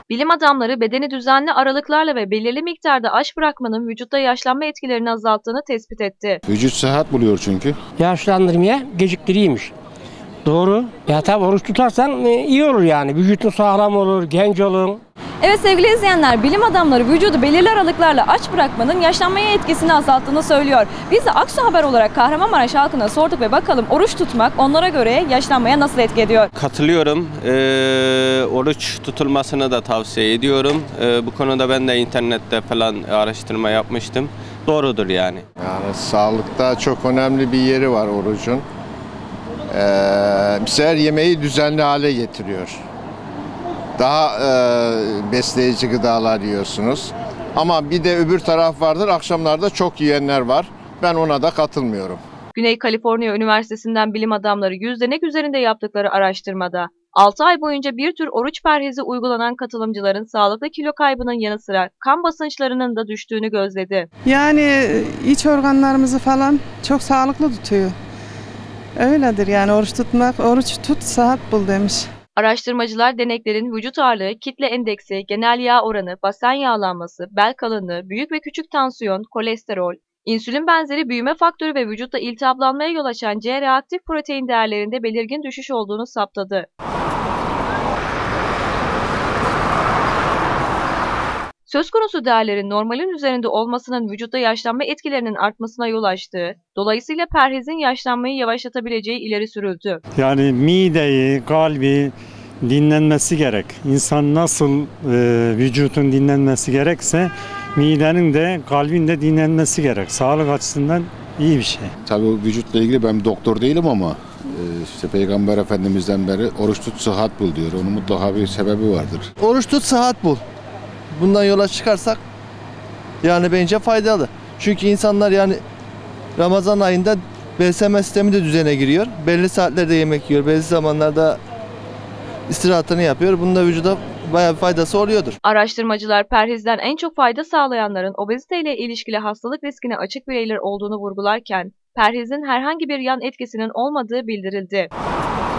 Bilim adamları bedeni düzenli aralıklarla ve belirli miktarda aş bırakmanın vücutta yaşlanma etkilerini azalttığını tespit etti. Vücut sıhhat buluyor çünkü. Yaşlandırmaya geciktiriyormuş. Doğru. Ya tabi oruç tutarsan iyi olur yani. Vücutun sağlam olur, genç olur. Evet sevgili izleyenler, bilim adamları vücudu belirli aralıklarla aç bırakmanın yaşlanmaya etkisini azalttığını söylüyor. Biz de Aksu Haber olarak Kahramanmaraş halkına sorduk ve bakalım oruç tutmak onlara göre yaşlanmaya nasıl etki ediyor? Katılıyorum. Oruç tutulmasını da tavsiye ediyorum. Bu konuda ben de internette falan araştırma yapmıştım. Doğrudur yani. Yani sağlıkta çok önemli bir yeri var orucun. Her yemeği düzenli hale getiriyor. Daha besleyici gıdalar yiyorsunuz. Ama bir de öbür taraf vardır, akşamlarda çok yiyenler var. Ben ona da katılmıyorum. Güney Kaliforniya Üniversitesi'nden bilim adamları yüzdenek üzerinde yaptıkları araştırmada 6 ay boyunca bir tür oruç perhizi uygulanan katılımcıların sağlıklı kilo kaybının yanı sıra kan basınçlarının da düştüğünü gözledi. Yani iç organlarımızı falan çok sağlıklı tutuyor. Öyledir yani oruç tutmak, oruç tut sıhhat bul demiş. Araştırmacılar deneklerin vücut ağırlığı, kitle endeksi, genel yağ oranı, basen yağlanması, bel kalınlığı, büyük ve küçük tansiyon, kolesterol, insülin benzeri büyüme faktörü ve vücutta iltihaplanmaya yol açan C-reaktif protein değerlerinde belirgin düşüş olduğunu saptadı. Söz konusu değerlerin normalin üzerinde olmasının vücutta yaşlanma etkilerinin artmasına yol açtığı, dolayısıyla perhizin yaşlanmayı yavaşlatabileceği ileri sürüldü. Yani mideyi, kalbi dinlenmesi gerek. İnsan nasıl vücudun dinlenmesi gerekse midenin de kalbin de dinlenmesi gerek. Sağlık açısından iyi bir şey. Tabii vücutla ilgili ben doktor değilim ama işte Peygamber Efendimiz'den beri oruç tut sıhhat bul diyor. Onun mutlaka bir sebebi vardır. Oruç tut sıhhat bul. Bundan yola çıkarsak yani bence faydalı. Çünkü insanlar yani Ramazan ayında beslenme sistemi de düzene giriyor. Belli saatlerde yemek yiyor, belli zamanlarda istirahatını yapıyor. Bunun da vücuda bayağı bir faydası oluyordur. Araştırmacılar perhizden en çok fayda sağlayanların obeziteyle ilişkili hastalık riskine açık bireyler olduğunu vurgularken, perhizin herhangi bir yan etkisinin olmadığı bildirildi.